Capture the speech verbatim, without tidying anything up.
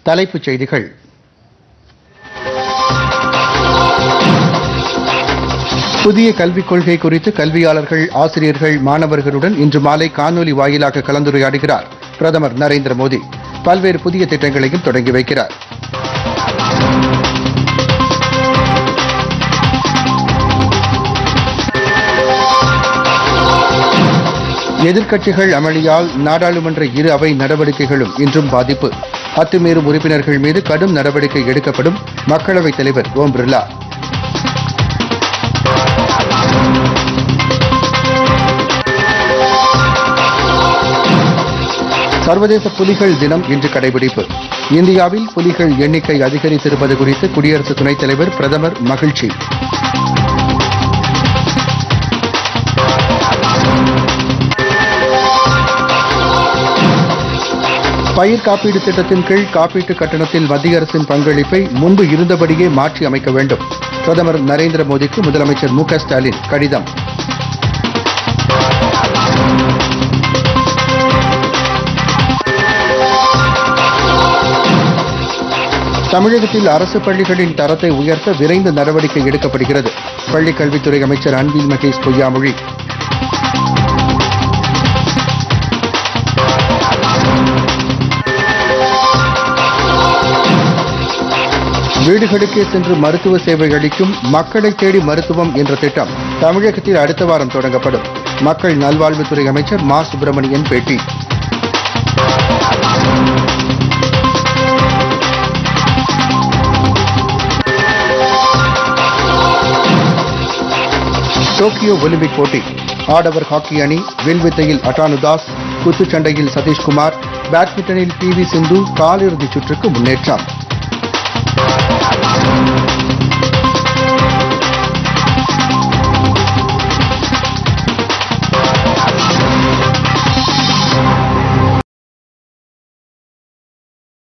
தலைப்புச் செய்திகள். புதிய கல்விக் கொள்கை குறித்து கல்வியாளர்கள், ஆசிரியர்கள், மாணவர்களுடன் இன்று மாலை காணொலி வாயிலாக கலந்துரையாடுகிறார் பிரதமர் நரேந்திர மோடி. பல்வேறு புதிய திட்டங்களையும் தொடங்கி வைக்கிறார். எதிர்க்கட்சிகள் அமளியால் நாடாளுமன்ற இரு அவை நடவடிக்கைகளும் இன்றும் பாதிப்பு. அத்துமீறும் உறுப்பினர்கள் மீது கடும் நடவடிக்கை எடுக்கப்படும். மக்களவைத் தலைவர் ஓம் பிர்லா. சர்வதேச புலிகள் தினம் இன்று கடைபிடிப்பு. இந்தியாவில் புலிகள் எண்ணிக்கை அதிகரித்திருப்பது குறித்து குடியரசு துணைத் தலைவர், பிரதமர் மகிழ்ச்சி. பயிர் காப்பீடு திட்டத்தின் கீழ் காப்பீட்டு கட்டணத்தில் மத்திய அரசின் பங்களிப்பை முன்பு இருந்தபடியே மாற்றி அமைக்க வேண்டும். பிரதமர் நரேந்திர மோடிக்கு முதலமைச்சர் மு க ஸ்டாலின் கடிதம். தமிழகத்தில் அரசு பள்ளிகளின் தரத்தை உயர்த்த விரைந்து நடவடிக்கை எடுக்கப்படுகிறது. பள்ளிக் கல்வித்துறை அமைச்சர் அன்பில் மகேஷ் பொய்யாமொழி. வீடுகளுக்கே சென்று மருத்துவ சேவை அளிக்கும் மக்களை தேடி மருத்துவம் என்ற திட்டம் தமிழகத்தில் அடுத்த வாரம் தொடங்கப்படும். மக்கள் நல்வாழ்வுத்துறை அமைச்சர் மா சுப்பிரமணியன் பேட்டி. டோக்கியோ ஒலிம்பிக் போட்டி. ஆடவர் ஹாக்கி அணி வில்வித்தையில் அட்டானுதாஸ், குத்துச்சண்டையில் சதீஷ்குமார், பேட்மிண்டனில் பி வி சிந்து காலிறுதிச் சுற்றுக்கு முன்னேற்றம்.